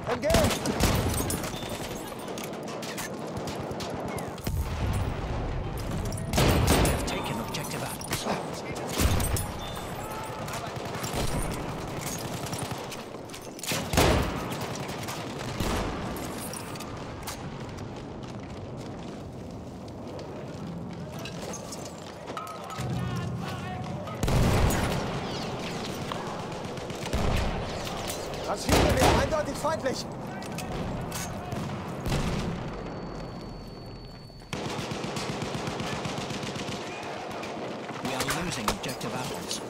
MG! We have taken objective apples. Maschinengewehr, eindeutig feindlich. We are losing objective apples.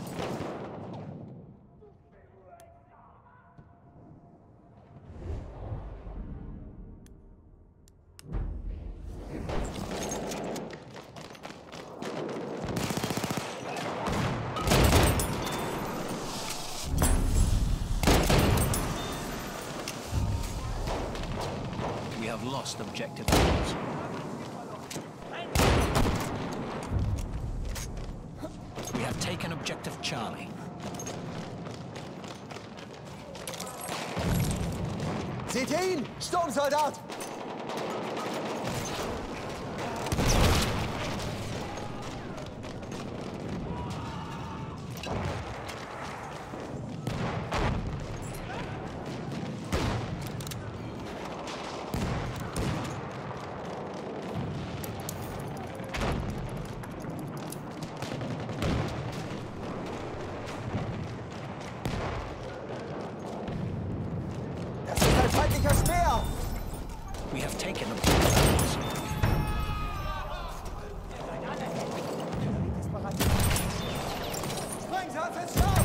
We have lost objective apples. We have taken objective Charlie. Seht ihr ihn? Sturmsoldat! Das ist ein feindlicher Speer! We have taken objective apples. Springsatz ins Sturm!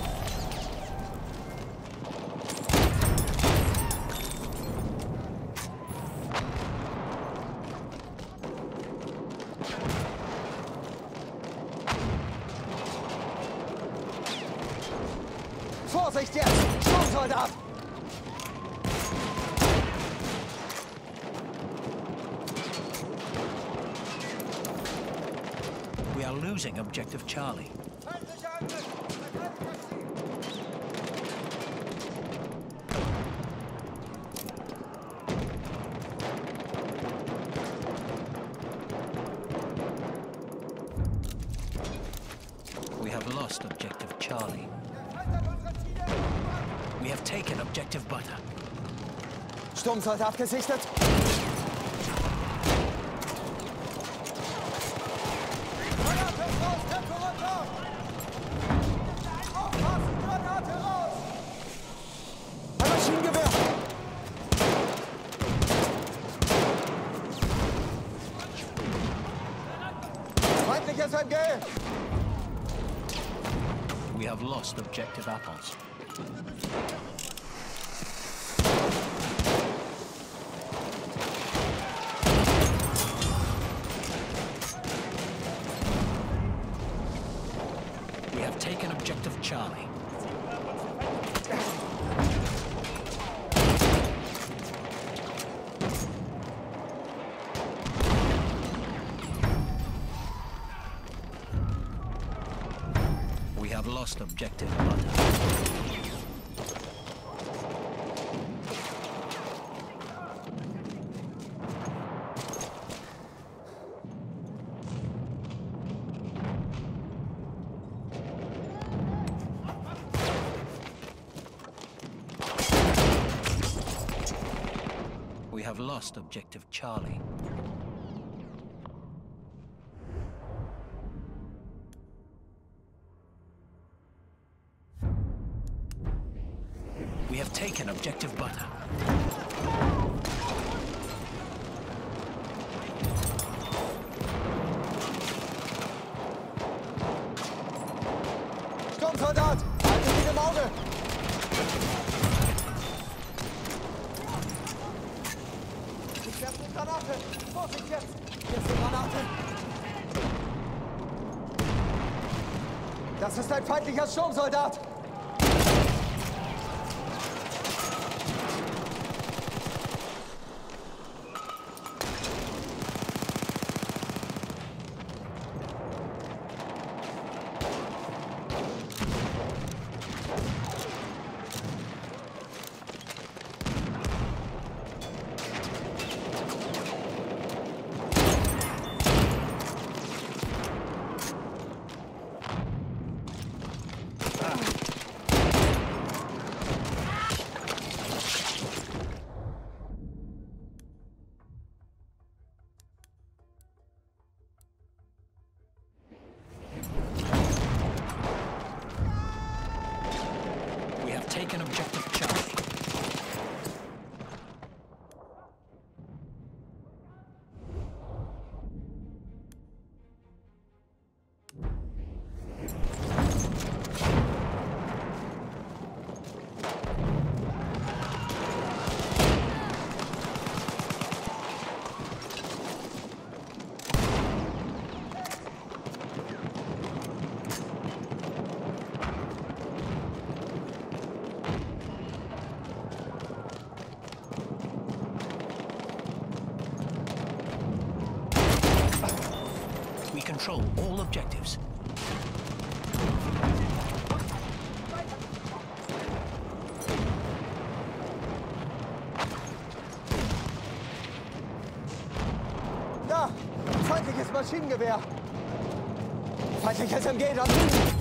Vorsicht jetzt! Sturmsoldat! We are losing objective Charlie. We have lost objective Charlie. We have taken objective Butter. Sturmsoldat gesichtet! Ein Maschinengewehr! Feindliches MG! We have lost objective apples. We have taken objective Charlie. We have lost objective Butter. We have lost objective Charlie. We have taken objective Butter. Sturmsoldat! Haltet ihn im Auge! Ich werfe eine Granate! Vorsicht jetzt! Hier ist eine Granate! Das ist ein feindlicher Sturmsoldat! control all objectives. Da! Feindliches Maschinengewehr! Feindliches MG da drüben!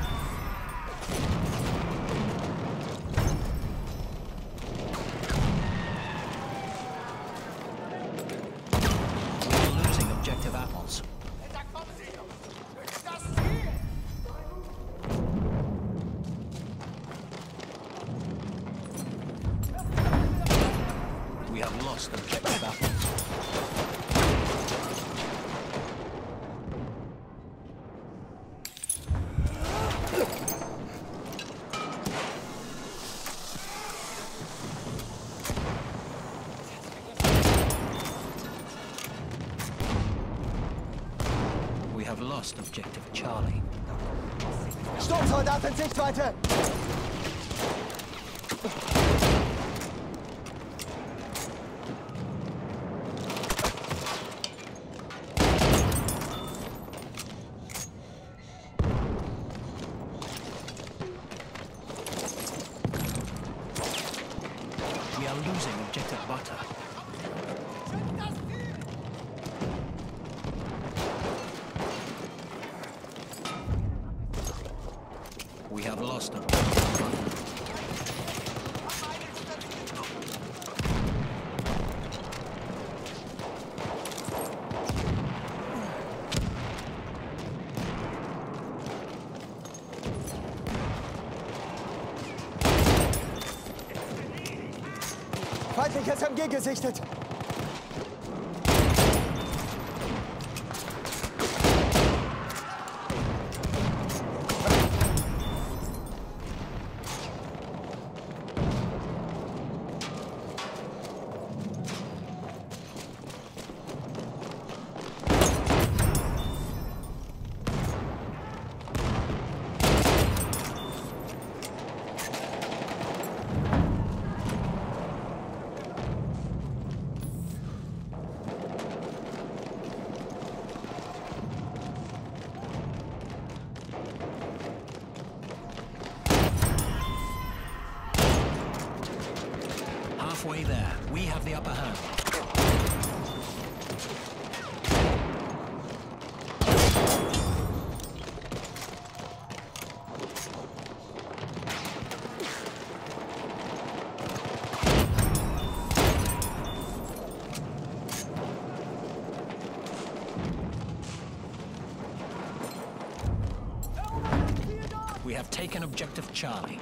We're losing objective apples. We have lost objective apples. We have lost objective Charlie. Sturmsoldat in Sichtweite! We are losing objective butter. We have lost objective butter. Feindliches MG gesichtet! Halfway there, we have the upper hand. We have taken objective Charlie.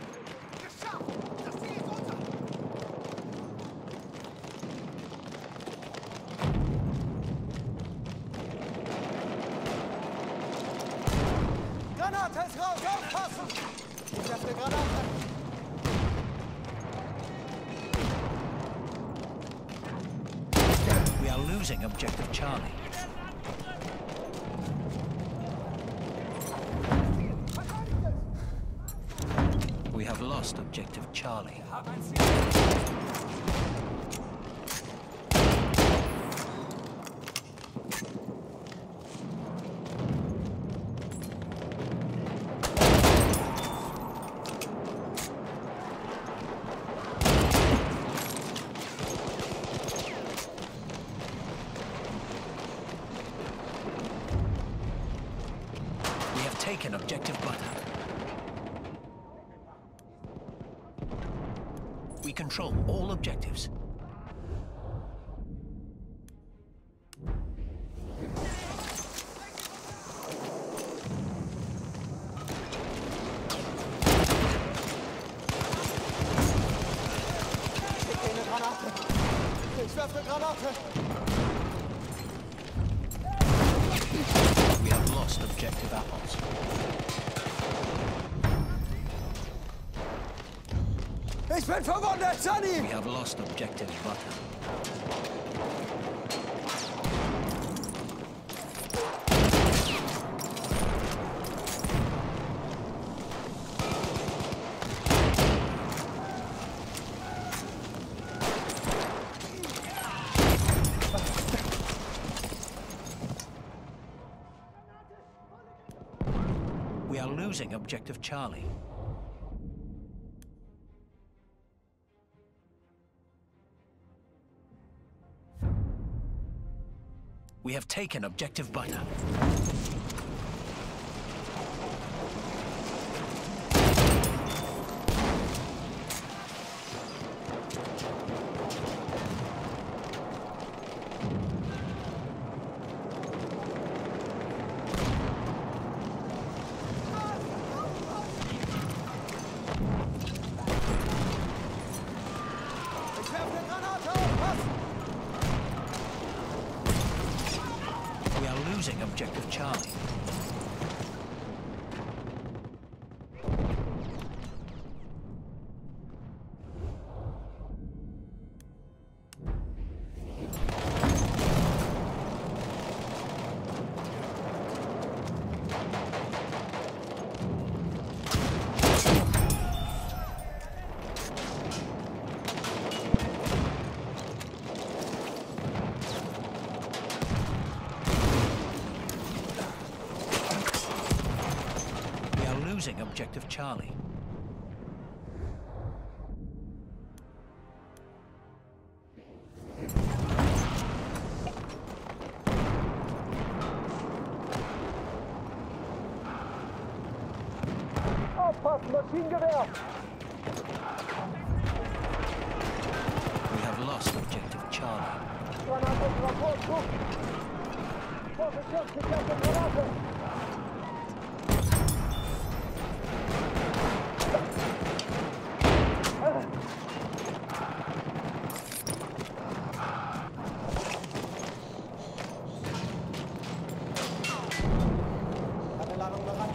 Granate ist raus! Aufpassen! Ich werfe eine Granate! We are losing objective Charlie. We have lost objective Charlie. We have taken objective butter. We control all objectives. Ich gehe eine Granate! Ich werfe eine Granate! We have lost objective apples. Ich bin verwundet, Sunny! We have lost objective butter. We are losing objective Charlie. We have taken objective Butter. Ich werfe eine Granate auf! Pass! We are losing objective Charlie. Losing objective Charlie. Aufpassen, Maschinengewehr! We have lost objective Charlie. Granate auf Rapport, guck! Vorsicht, Jungs, ich werfe eine Granate! Eine Ladung bereit.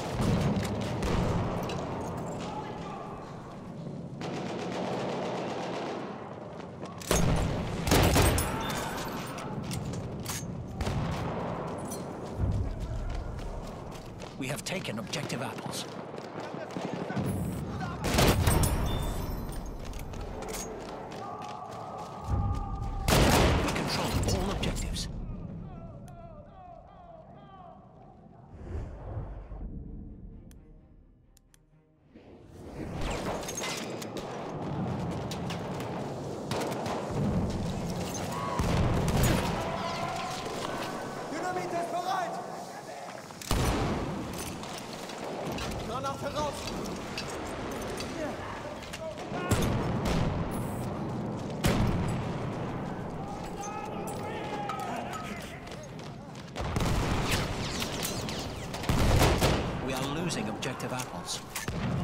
We have taken objective Apples. We control all objectives. Dynamit ist bereit! Granate raus! We are losing objective Apples.